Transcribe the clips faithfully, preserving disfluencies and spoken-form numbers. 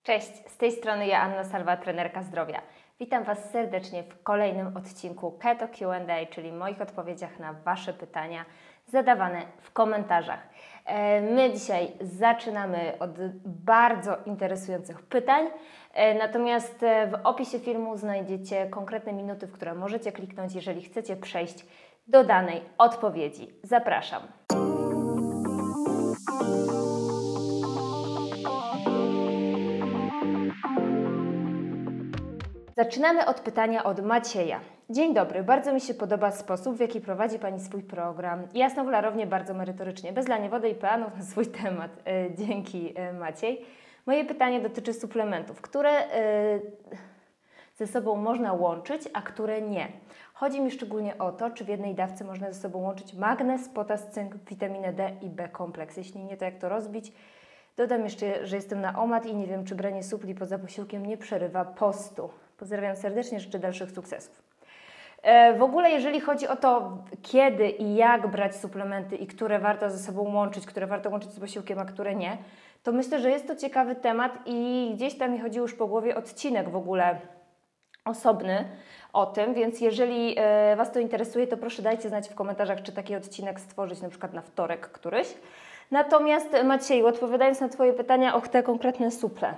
Cześć, z tej strony ja, Anna Salwa, trenerka zdrowia. Witam Was serdecznie w kolejnym odcinku Keto Q and A, czyli moich odpowiedziach na Wasze pytania zadawane w komentarzach. My dzisiaj zaczynamy od bardzo interesujących pytań, natomiast w opisie filmu znajdziecie konkretne minuty, w które możecie kliknąć, jeżeli chcecie przejść do danej odpowiedzi. Zapraszam. Zaczynamy od pytania od Macieja. Dzień dobry, bardzo mi się podoba sposób, w jaki prowadzi Pani swój program. Jasno, klarownie, bardzo merytorycznie, bez lania wody i peanów na swój temat. E, dzięki e, Maciej. Moje pytanie dotyczy suplementów, które e, ze sobą można łączyć, a które nie. Chodzi mi szczególnie o to, czy w jednej dawce można ze sobą łączyć magnez, potas, cynk, witaminę D i B kompleks. Jeśli nie, to jak to rozbić? Dodam jeszcze, że jestem na O M A D i nie wiem, czy branie supli poza posiłkiem nie przerywa postu. Pozdrawiam serdecznie, życzę dalszych sukcesów. E, w ogóle jeżeli chodzi o to, kiedy i jak brać suplementy i które warto ze sobą łączyć, które warto łączyć z posiłkiem, a które nie, to myślę, że jest to ciekawy temat i gdzieś tam mi chodzi już po głowie odcinek w ogóle osobny o tym, więc jeżeli e, Was to interesuje, to proszę dajcie znać w komentarzach, czy taki odcinek stworzyć na przykład na wtorek któryś. Natomiast Macieju, odpowiadając na Twoje pytania o te konkretne suple.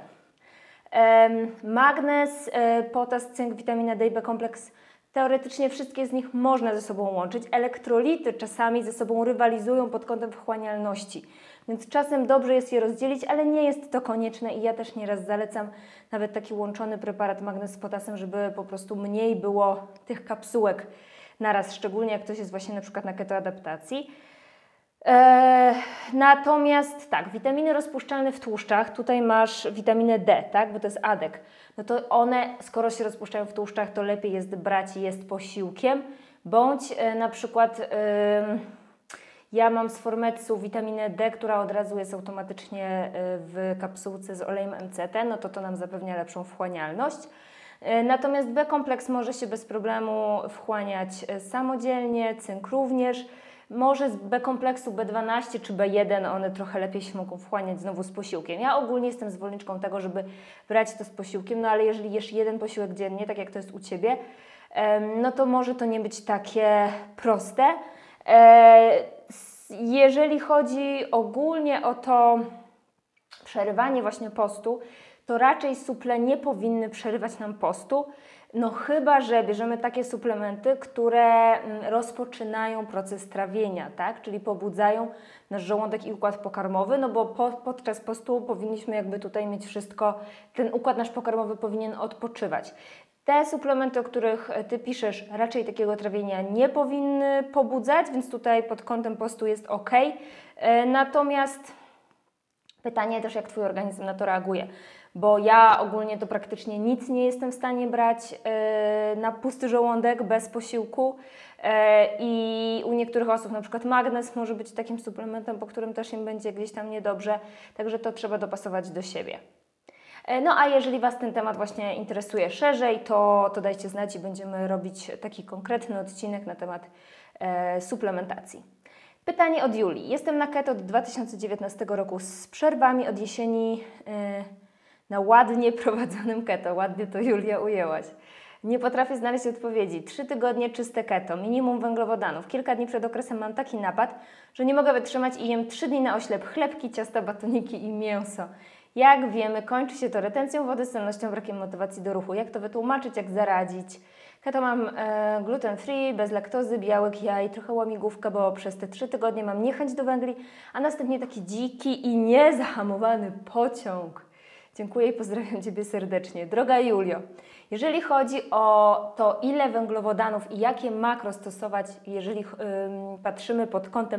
Magnez, potas, cynk, witamina D i B kompleks, teoretycznie wszystkie z nich można ze sobą łączyć. Elektrolity czasami ze sobą rywalizują pod kątem wchłanialności, więc czasem dobrze jest je rozdzielić, ale nie jest to konieczne i ja też nieraz zalecam nawet taki łączony preparat magnez z potasem, żeby po prostu mniej było tych kapsułek naraz, szczególnie jak ktoś jest właśnie na przykład na ketoadaptacji. Eee, natomiast tak, witaminy rozpuszczalne w tłuszczach, tutaj masz witaminę D, tak, bo to jest adek, no to one, skoro się rozpuszczają w tłuszczach, to lepiej jest brać jest posiłkiem, bądź e, na przykład e, ja mam z Formetsu witaminę D, która od razu jest automatycznie e, w kapsułce z olejem M C T, no to to nam zapewnia lepszą wchłanialność. E, natomiast B kompleks może się bez problemu wchłaniać e, samodzielnie, cynk również. Może z B kompleksu B dwanaście czy B jeden one trochę lepiej się mogą wchłaniać znowu z posiłkiem. Ja ogólnie jestem zwolenniczką tego, żeby brać to z posiłkiem, no ale jeżeli jesz jeden posiłek dziennie, tak jak to jest u Ciebie, no to może to nie być takie proste. Jeżeli chodzi ogólnie o to przerywanie właśnie postu, to raczej suple nie powinny przerywać nam postu, no chyba że bierzemy takie suplementy, które rozpoczynają proces trawienia, tak? Czyli pobudzają nasz żołądek i układ pokarmowy, no bo po, podczas postu powinniśmy jakby tutaj mieć wszystko, ten układ nasz pokarmowy powinien odpoczywać. Te suplementy, o których Ty piszesz, raczej takiego trawienia nie powinny pobudzać, więc tutaj pod kątem postu jest ok. Natomiast pytanie też, jak Twój organizm na to reaguje. Bo ja ogólnie to praktycznie nic nie jestem w stanie brać yy, na pusty żołądek bez posiłku yy, i u niektórych osób na przykład magnez może być takim suplementem, po którym też im będzie gdzieś tam niedobrze, także to trzeba dopasować do siebie. Yy, no a jeżeli Was ten temat właśnie interesuje szerzej, to, to dajcie znać i będziemy robić taki konkretny odcinek na temat yy, suplementacji. Pytanie od Julii. Jestem na keto od dwa tysiące dziewiętnastego roku z przerwami od jesieni yy, na ładnie prowadzonym keto. Ładnie to Julia ujęłaś. Nie potrafię znaleźć odpowiedzi. Trzy tygodnie czyste keto, minimum węglowodanów. Kilka dni przed okresem mam taki napad, że nie mogę wytrzymać i jem trzy dni na oślep chlebki, ciasta, batoniki i mięso. Jak wiemy, kończy się to retencją wody, sennością, brakiem motywacji do ruchu. Jak to wytłumaczyć, jak zaradzić? Keto mam e, gluten free, bez laktozy, białek, jaj, trochę łamigłówkę, bo przez te trzy tygodnie mam niechęć do węgli, a następnie taki dziki i niezahamowany pociąg. Dziękuję i pozdrawiam Ciebie serdecznie. Droga Julio, jeżeli chodzi o to, ile węglowodanów i jakie makro stosować, jeżeli ym, patrzymy pod kątem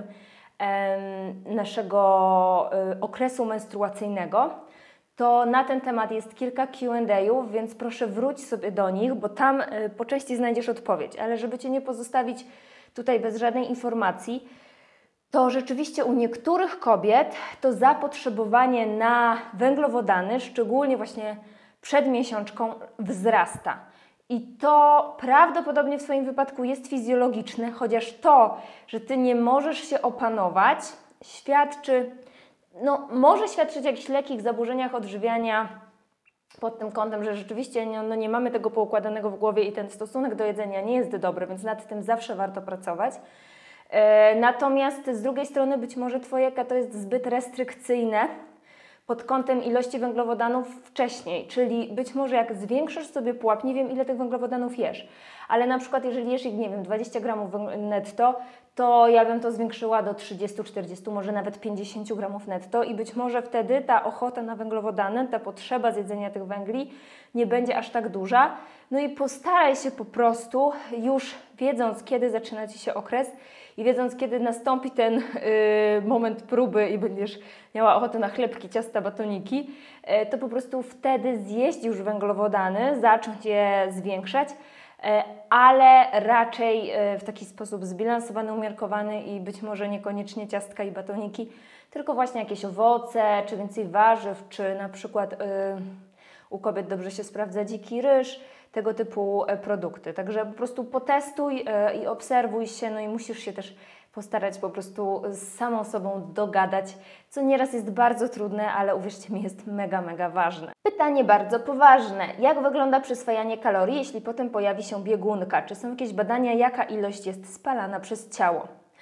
ym, naszego y, okresu menstruacyjnego, to na ten temat jest kilka Q and A'ów, więc proszę wróć sobie do nich, bo tam y, po części znajdziesz odpowiedź. Ale żeby Cię nie pozostawić tutaj bez żadnej informacji, to rzeczywiście u niektórych kobiet to zapotrzebowanie na węglowodany, szczególnie właśnie przed miesiączką, wzrasta. I to prawdopodobnie w swoim wypadku jest fizjologiczne, chociaż to, że Ty nie możesz się opanować, świadczy, no może świadczyć o jakichś lekkich zaburzeniach odżywiania pod tym kątem, że rzeczywiście nie, no nie mamy tego poukładanego w głowie i ten stosunek do jedzenia nie jest dobry, więc nad tym zawsze warto pracować. E, natomiast z drugiej strony być może Twoje keto jest zbyt restrykcyjne pod kątem ilości węglowodanów wcześniej, czyli być może jak zwiększysz sobie pułap, nie wiem ile tych węglowodanów jesz, ale na przykład jeżeli jesz ich, nie wiem, dwadzieścia gramów netto, to ja bym to zwiększyła do trzydziestu, czterdziestu, może nawet pięćdziesięciu gramów netto i być może wtedy ta ochota na węglowodany, ta potrzeba zjedzenia tych węgli nie będzie aż tak duża. No i postaraj się po prostu, już wiedząc kiedy zaczyna Ci się okres i wiedząc kiedy nastąpi ten yy, moment próby i będziesz miała ochotę na chlebki, ciasta, batoniki, yy, to po prostu wtedy zjeść już węglowodany, zacząć je zwiększać, ale raczej w taki sposób zbilansowany, umiarkowany i być może niekoniecznie ciastka i batoniki, tylko właśnie jakieś owoce, czy więcej warzyw, czy na przykład yy, u kobiet dobrze się sprawdza dziki ryż, tego typu produkty. Także po prostu potestuj yy, i obserwuj się, no i musisz się też postarać po prostu z samą sobą dogadać, co nieraz jest bardzo trudne, ale uwierzcie mi, jest mega, mega ważne. Pytanie bardzo poważne. Jak wygląda przyswajanie kalorii, jeśli potem pojawi się biegunka? Czy są jakieś badania, jaka ilość jest spalana przez ciało?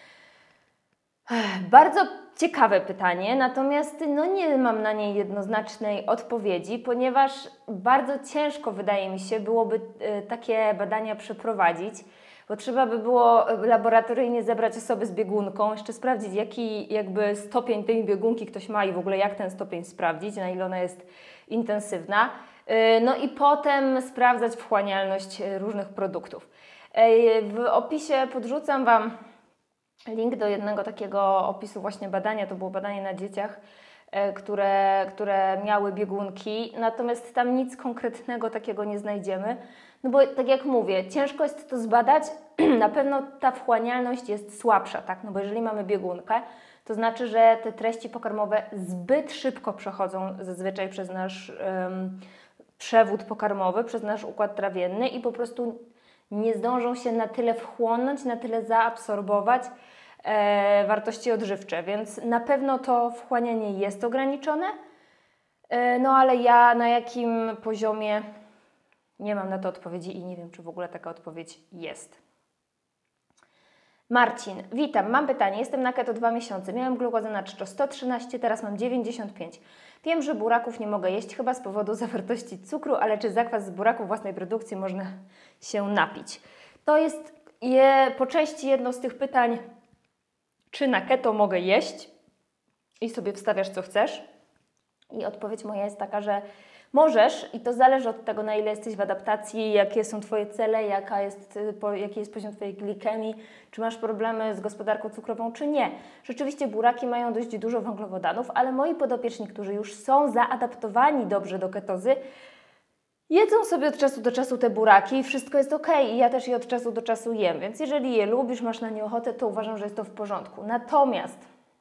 Ech, bardzo ciekawe pytanie, natomiast no nie mam na nie jednoznacznej odpowiedzi, ponieważ bardzo ciężko, wydaje mi się, byłoby y, takie badania przeprowadzić, bo trzeba by było laboratoryjnie zebrać osoby z biegunką, jeszcze sprawdzić, jaki jakby stopień tej biegunki ktoś ma i w ogóle jak ten stopień sprawdzić, na ile ona jest intensywna. No i potem sprawdzać wchłanialność różnych produktów. W opisie podrzucam Wam link do jednego takiego opisu właśnie badania, to było badanie na dzieciach, które, które miały biegunki, natomiast tam nic konkretnego takiego nie znajdziemy. No bo tak jak mówię, ciężko jest to zbadać, na pewno ta wchłanialność jest słabsza, tak? No bo jeżeli mamy biegunkę, to znaczy, że te treści pokarmowe zbyt szybko przechodzą zazwyczaj przez nasz um, przewód pokarmowy, przez nasz układ trawienny i po prostu nie zdążą się na tyle wchłonąć, na tyle zaabsorbować e, wartości odżywcze, więc na pewno to wchłanianie jest ograniczone, e, no ale ja na jakim poziomie nie mam na to odpowiedzi i nie wiem, czy w ogóle taka odpowiedź jest. Marcin, witam, mam pytanie, jestem na keto dwa miesiące, miałem glukozę na czczo sto trzynaście, teraz mam dziewięćdziesiąt pięć. Wiem, że buraków nie mogę jeść chyba z powodu zawartości cukru, ale czy zakwas z buraków własnej produkcji można się napić? To jest je, po części jedno z tych pytań, czy na keto mogę jeść i sobie wstawiasz co chcesz. I odpowiedź moja jest taka, że możesz i to zależy od tego, na ile jesteś w adaptacji, jakie są Twoje cele, jaka jest, jaki jest poziom Twojej glikemii, czy masz problemy z gospodarką cukrową, czy nie. Rzeczywiście buraki mają dość dużo węglowodanów, ale moi podopieczni, którzy już są zaadaptowani dobrze do ketozy, jedzą sobie od czasu do czasu te buraki i wszystko jest ok. I ja też je od czasu do czasu jem, więc jeżeli je lubisz, masz na nie ochotę, to uważam, że jest to w porządku. Natomiast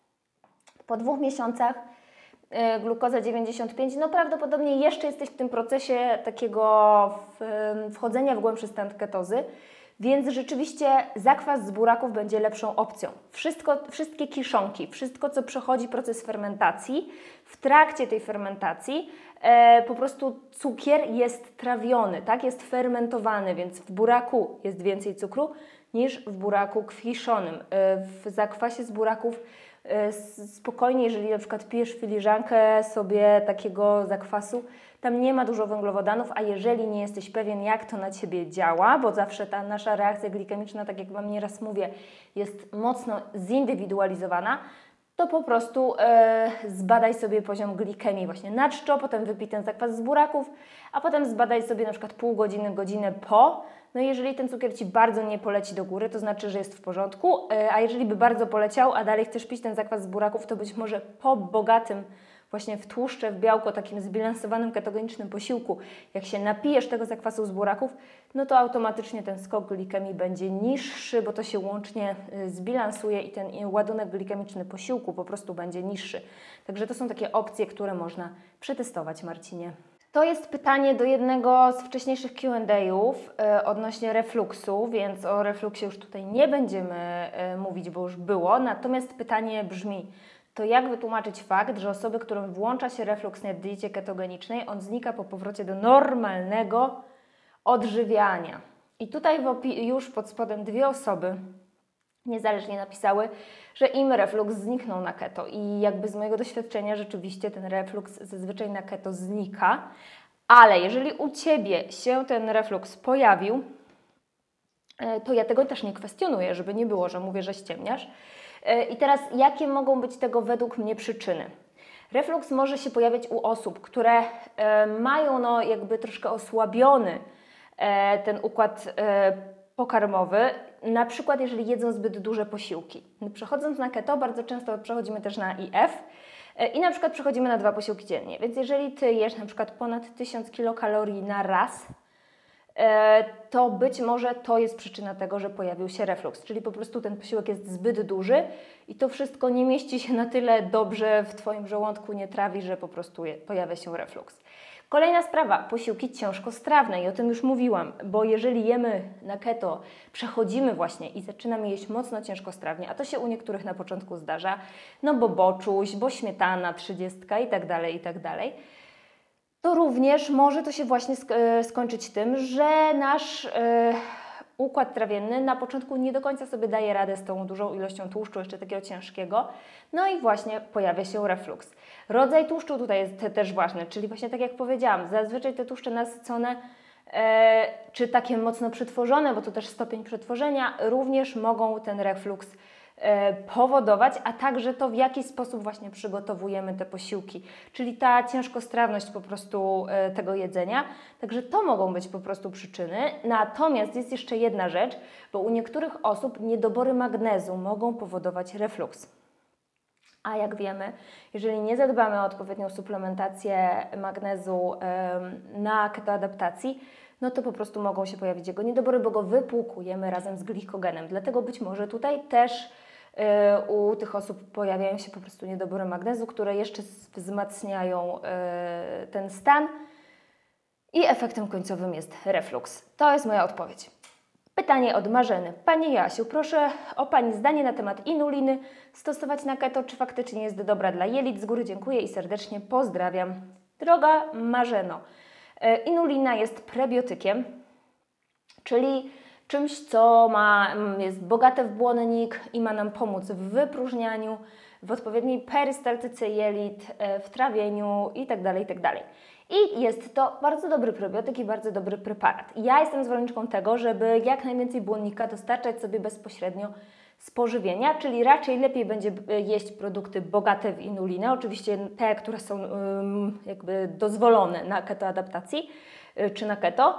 po dwóch miesiącach glukoza dziewięćdziesiąt pięć, no prawdopodobnie jeszcze jesteś w tym procesie takiego wchodzenia w głębszy stan ketozy, więc rzeczywiście zakwas z buraków będzie lepszą opcją. Wszystko, wszystkie kiszonki, wszystko co przechodzi proces fermentacji, w trakcie tej fermentacji e, po prostu cukier jest trawiony, tak? Jest fermentowany, więc w buraku jest więcej cukru niż w buraku kwiszonym. E, w zakwasie z buraków spokojnie, jeżeli na przykład pijesz filiżankę sobie takiego zakwasu, tam nie ma dużo węglowodanów, a jeżeli nie jesteś pewien, jak to na Ciebie działa, bo zawsze ta nasza reakcja glikemiczna, tak jak Wam nieraz mówię, jest mocno zindywidualizowana, to po prostu e, zbadaj sobie poziom glikemii właśnie na czczo, potem wypij ten zakwas z buraków, a potem zbadaj sobie na przykład pół godziny, godzinę po. No i jeżeli ten cukier Ci bardzo nie poleci do góry, to znaczy, że jest w porządku, e, a jeżeli by bardzo poleciał, a dalej chcesz pić ten zakwas z buraków, to być może po bogatym właśnie w tłuszcze, w białko, takim zbilansowanym ketogenicznym posiłku, jak się napijesz tego zakwasu z buraków, no to automatycznie ten skok glikemii będzie niższy, bo to się łącznie zbilansuje i ten ładunek glikemiczny posiłku po prostu będzie niższy. Także to są takie opcje, które można przetestować, Marcinie. To jest pytanie do jednego z wcześniejszych Q and A'ów e, odnośnie refluksu, więc o refluksie już tutaj nie będziemy e, mówić, bo już było. Natomiast pytanie brzmi, to jak wytłumaczyć fakt, że osoby, którym włącza się refluks na diecie ketogenicznej, on znika po powrocie do normalnego odżywiania. I tutaj już pod spodem dwie osoby niezależnie napisały, że im refluks zniknął na keto i jakby z mojego doświadczenia rzeczywiście ten refluks zazwyczaj na keto znika, ale jeżeli u Ciebie się ten refluks pojawił, to ja tego też nie kwestionuję, żeby nie było, że mówię, że ściemniasz. I teraz jakie mogą być tego według mnie przyczyny? Refluks może się pojawiać u osób, które mają no jakby troszkę osłabiony ten układ pokarmowy, na przykład jeżeli jedzą zbyt duże posiłki. Przechodząc na keto bardzo często przechodzimy też na I F i na przykład przechodzimy na dwa posiłki dziennie, więc jeżeli Ty jesz na przykład ponad tysiąc kilokalorii na raz, to być może to jest przyczyna tego, że pojawił się refluks, czyli po prostu ten posiłek jest zbyt duży i to wszystko nie mieści się na tyle dobrze w Twoim żołądku, nie trawi, że po prostu pojawia się refluks. Kolejna sprawa, posiłki ciężkostrawne i o tym już mówiłam, bo jeżeli jemy na keto, przechodzimy właśnie i zaczynamy jeść mocno ciężkostrawnie, a to się u niektórych na początku zdarza, no bo boczuś, bo śmietana, trzydziestka i tak dalej, i tak dalej, to również może to się właśnie skończyć tym, że nasz yy, układ trawienny na początku nie do końca sobie daje radę z tą dużą ilością tłuszczu, jeszcze takiego ciężkiego, no i właśnie pojawia się refluks. Rodzaj tłuszczu tutaj jest też ważny, czyli właśnie tak jak powiedziałam, zazwyczaj te tłuszcze nasycone, e, czy takie mocno przetworzone, bo to też stopień przetworzenia, również mogą ten refluks e, powodować, a także to w jaki sposób właśnie przygotowujemy te posiłki, czyli ta ciężkostrawność po prostu e, tego jedzenia, także to mogą być po prostu przyczyny. Natomiast jest jeszcze jedna rzecz, bo u niektórych osób niedobory magnezu mogą powodować refluks. A jak wiemy, jeżeli nie zadbamy o odpowiednią suplementację magnezu ym, na ketoadaptacji, no to po prostu mogą się pojawić jego niedobory, bo go wypłukujemy razem z glikogenem. Dlatego być może tutaj też y, u tych osób pojawiają się po prostu niedobory magnezu, które jeszcze wzmacniają y, ten stan i efektem końcowym jest refluks. To jest moja odpowiedź. Pytanie od Marzeny. Pani Jasiu, proszę o Pani zdanie na temat inuliny. Stosować na keto, czy faktycznie jest dobra dla jelit? Z góry dziękuję i serdecznie pozdrawiam. Droga Marzeno, inulina jest prebiotykiem, czyli czymś, co ma, jest bogate w błonnik i ma nam pomóc w wypróżnianiu, w odpowiedniej perystaltyce jelit, w trawieniu itd., itd. I jest to bardzo dobry probiotyk i bardzo dobry preparat. Ja jestem zwolenniczką tego, żeby jak najwięcej błonnika dostarczać sobie bezpośrednio z pożywienia, czyli raczej lepiej będzie jeść produkty bogate w inulinę, oczywiście te, które są um, jakby dozwolone na ketoadaptacji czy na keto,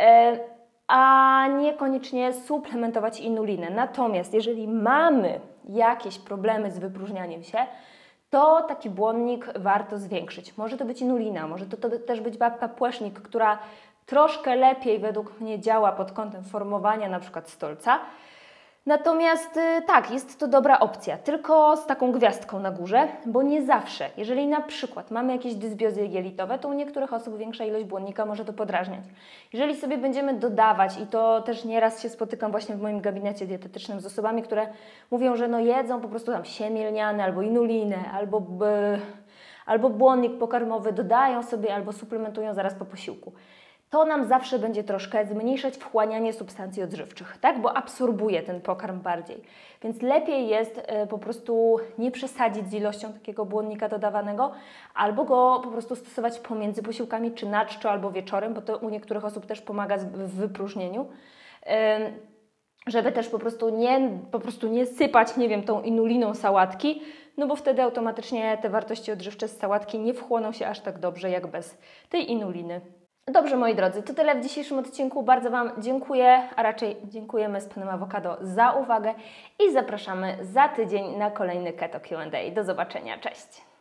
a niekoniecznie suplementować inulinę. Natomiast jeżeli mamy jakieś problemy z wypróżnianiem się, to taki błonnik warto zwiększyć. Może to być inulina, może to, to też być babka płesznik, która troszkę lepiej według mnie działa pod kątem formowania na przykład stolca. Natomiast tak, jest to dobra opcja, tylko z taką gwiazdką na górze, bo nie zawsze. Jeżeli na przykład mamy jakieś dysbiozy jelitowe, to u niektórych osób większa ilość błonnika może to podrażniać. Jeżeli sobie będziemy dodawać, i to też nieraz się spotykam właśnie w moim gabinecie dietetycznym z osobami, które mówią, że no jedzą po prostu tam siemię lniane, albo inulinę, albo, b, albo błonnik pokarmowy, dodają sobie albo suplementują zaraz po posiłku. To nam zawsze będzie troszkę zmniejszać wchłanianie substancji odżywczych, tak? Bo absorbuje ten pokarm bardziej. Więc lepiej jest y, po prostu nie przesadzić z ilością takiego błonnika dodawanego, albo go po prostu stosować pomiędzy posiłkami, czy na czczo, albo wieczorem, bo to u niektórych osób też pomaga w wypróżnieniu. Y, żeby też po prostu, nie, po prostu nie sypać, nie wiem, tą inuliną sałatki, no bo wtedy automatycznie te wartości odżywcze z sałatki nie wchłoną się aż tak dobrze, jak bez tej inuliny. Dobrze, moi drodzy, to tyle w dzisiejszym odcinku. Bardzo Wam dziękuję, a raczej dziękujemy z Panem Awokado za uwagę i zapraszamy za tydzień na kolejny Keto Q and A. Do zobaczenia, cześć!